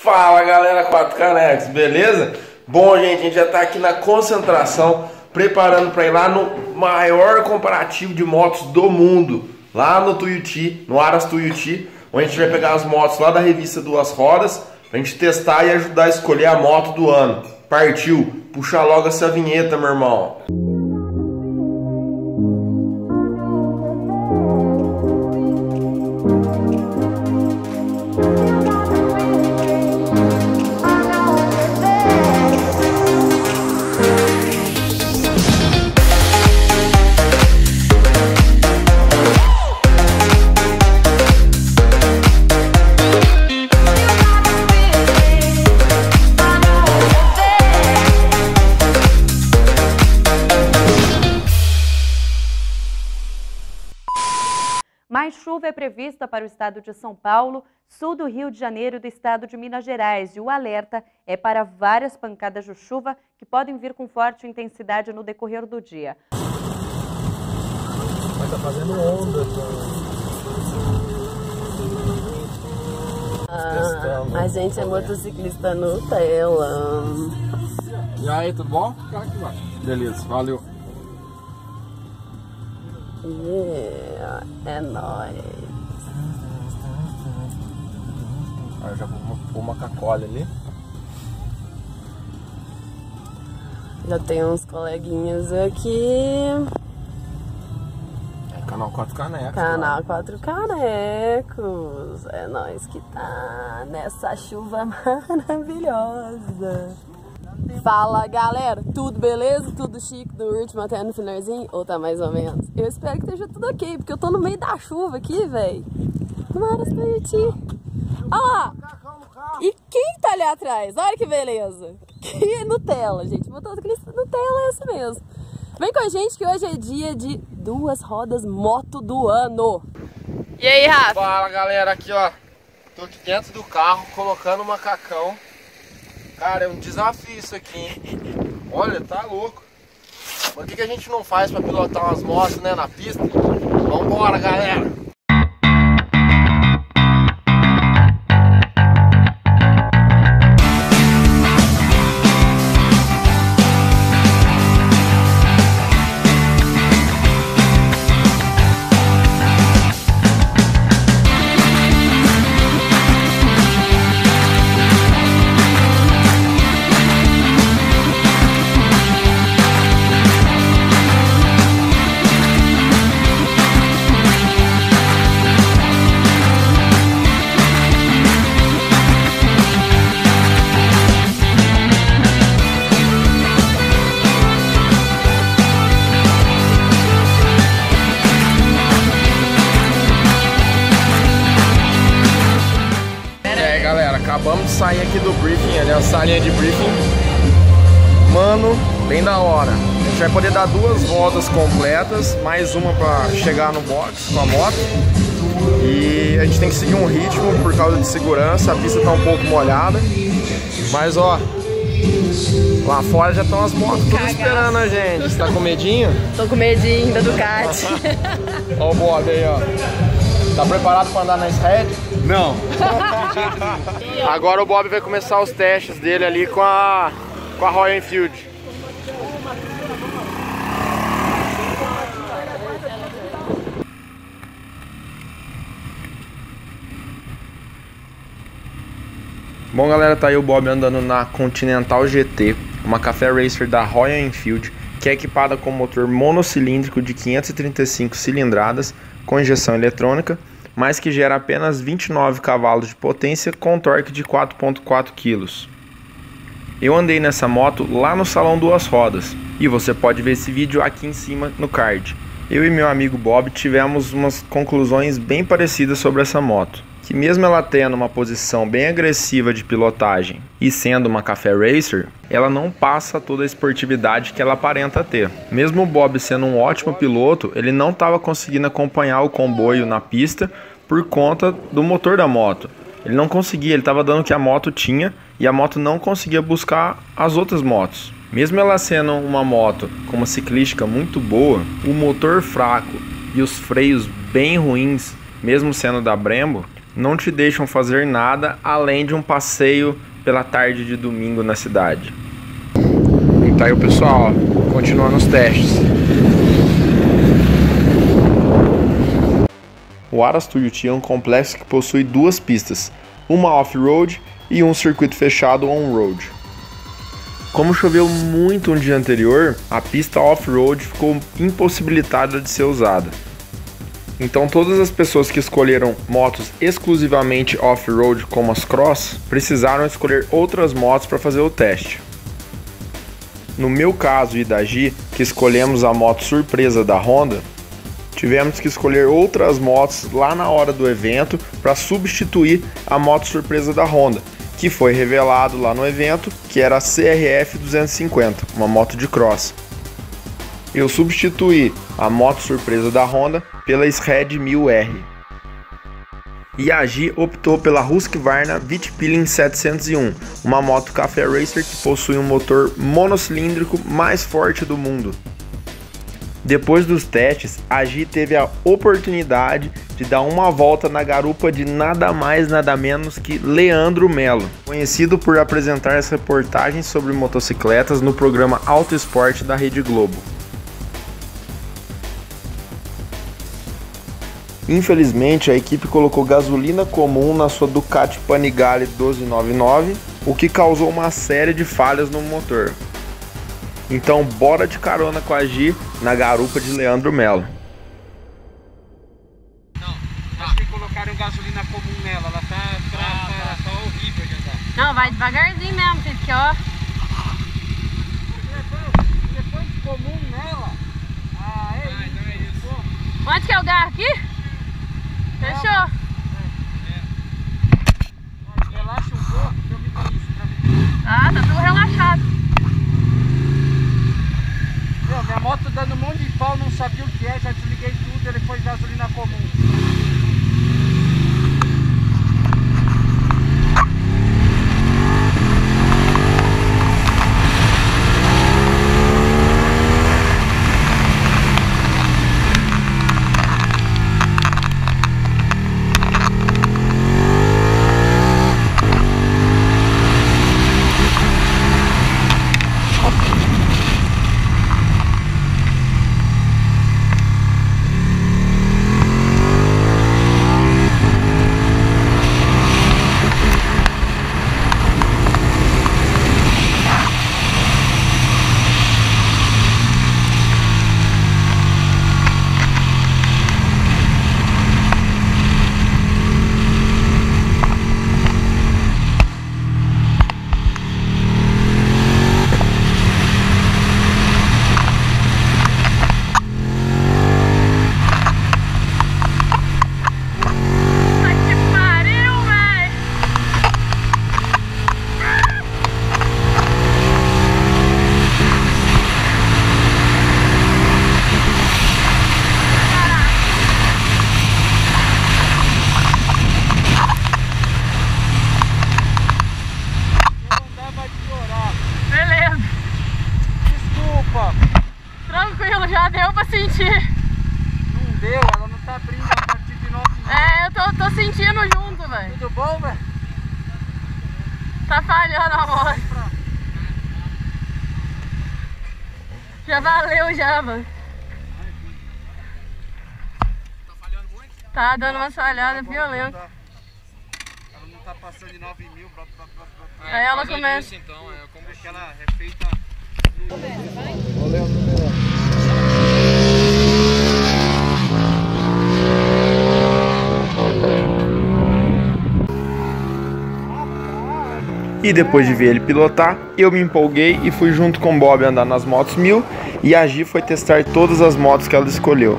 Fala galera, 4 Canecos, beleza? Bom, gente, a gente já tá aqui na concentração, preparando para ir lá no maior comparativo de motos do mundo, lá no Tuiuti, no Aras Tuiuti, onde a gente vai pegar as motos lá da revista Duas Rodas, pra gente testar e ajudar a escolher a moto do ano. Partiu! Puxa logo essa vinheta, meu irmão! Mais chuva é prevista para o estado de São Paulo, sul do Rio de Janeiro e do estado de Minas Gerais. E o alerta é para várias pancadas de chuva que podem vir com forte intensidade no decorrer do dia. Mas tá fazendo onda, A gente é motociclista Nutella. E aí, tudo bom? Beleza, valeu. Yeah, é nóis. Aí eu já vou pôr uma cacola ali. Já tem uns coleguinhas aqui. É canal 4 Canecos. Canal 4 Canecos. É nóis que tá nessa chuva maravilhosa. Fala galera, tudo beleza? Tudo chique do último até no finalzinho? Ou tá mais ou menos? Eu espero que esteja tudo ok, porque eu tô no meio da chuva aqui, velho. No Aras Tuiuti. Olha lá! E quem tá ali atrás? Olha que beleza! Que é Nutella, gente. Motociclista Nutella é esse mesmo. Vem com a gente que hoje é dia de Duas Rodas Moto do Ano. E aí, Rafa? Fala galera, aqui ó. Tô aqui dentro do carro colocando o macacão. Cara, é um desafio isso aqui, hein? Olha, tá louco. Mas o que a gente não faz pra pilotar umas motos, né, na pista? Vambora, galera! Acabamos de sair aqui do briefing, ali é a salinha de briefing. Mano, bem da hora. A gente vai poder dar 2 voltas completas, mais uma pra chegar no box com a moto. E a gente tem que seguir um ritmo por causa de segurança, a pista tá um pouco molhada. Mas ó, lá fora já estão as motos todas esperando a gente. Você tá com medinho? Tô com medinho da Ducati. Ó o Bob aí, ó. Tá preparado pra andar na Shred? Não! Agora o Bob vai começar os testes dele ali com a Royal Enfield. Bom galera, tá aí o Bob andando na Continental GT, uma Café Racer da Royal Enfield, que é equipada com motor monocilíndrico de 535 cilindradas com injeção eletrônica, mas que gera apenas 29 cavalos de potência com torque de 4,4 kg. Eu andei nessa moto lá no Salão Duas Rodas, e você pode ver esse vídeo aqui em cima no card. Eu e meu amigo Bob tivemos umas conclusões bem parecidas sobre essa moto, que mesmo ela tendo uma posição bem agressiva de pilotagem e sendo uma Café Racer, ela não passa toda a esportividade que ela aparenta ter. Mesmo o Bob sendo um ótimo piloto, ele não estava conseguindo acompanhar o comboio na pista por conta do motor da moto. Ele não conseguia, ele estava dando o que a moto tinha e a moto não conseguia buscar as outras motos. Mesmo ela sendo uma moto com uma ciclística muito boa, o motor fraco e os freios bem ruins, mesmo sendo da Brembo, não te deixam fazer nada além de um passeio pela tarde de domingo na cidade. E tá aí o pessoal, ó, continuando os testes. O Aras Tuiuti é um complexo que possui duas pistas, uma off-road e um circuito fechado on-road. Como choveu muito no dia anterior, a pista off-road ficou impossibilitada de ser usada. Então todas as pessoas que escolheram motos exclusivamente off-road como as Cross, precisaram escolher outras motos para fazer o teste. No meu caso e da Gi, que escolhemos a moto surpresa da Honda, tivemos que escolher outras motos lá na hora do evento para substituir a moto surpresa da Honda, que foi revelado lá no evento que era a CRF 250, uma moto de cross. Eu substituí a moto surpresa da Honda pela Shred 1000R. E a Gi optou pela Husqvarna Vitpilin 701, uma moto café racer que possui um motor monocilíndrico mais forte do mundo. Depois dos testes, a Gi teve a oportunidade de dar uma volta na garupa de nada mais nada menos que Leandro Melo, conhecido por apresentar as reportagens sobre motocicletas no programa Auto Esporte da Rede Globo. Infelizmente, a equipe colocou gasolina comum na sua Ducati Panigale 1299, o que causou uma série de falhas no motor. Então, bora de carona com a Gi na garupa de Leandro Melo. Não, acho que colocaram gasolina comum nela, ela tá horrível de andar. Não, vai devagarzinho mesmo, porque ó. Depois de comum nela. Ah, então é isso. Onde que é o garro aqui? Fechou. Relaxa um pouco, que eu me dou isso pra mim. Ah, tá tudo relaxado. Meu, minha moto dando um monte de pau, não sabia o que é, já desliguei tudo, ele foi gasolina comum. Tranquilo, já deu pra sentir. Não deu, ela não tá abrindo a partir de 9 minutos. É, eu tô sentindo junto, velho. Tudo bom, velho? Tá falhando a moto. Já valeu já, mano. Tá falhando muito? Tá dando uma falhada violenta. Ela não tá passando de 9 mil. Aí ela começa. Disso, então, como é que ela é feita. E depois de ver ele pilotar, eu me empolguei e fui junto com o Bob andar nas motos 1000 e a Gi foi testar todas as motos que ela escolheu.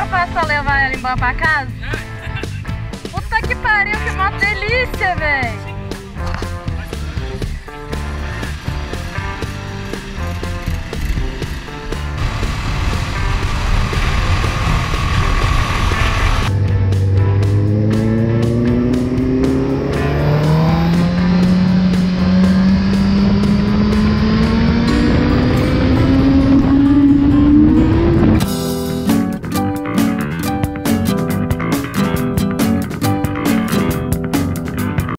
faço pra levar ela embora pra casa? Puta que pariu, que moto delícia, velho!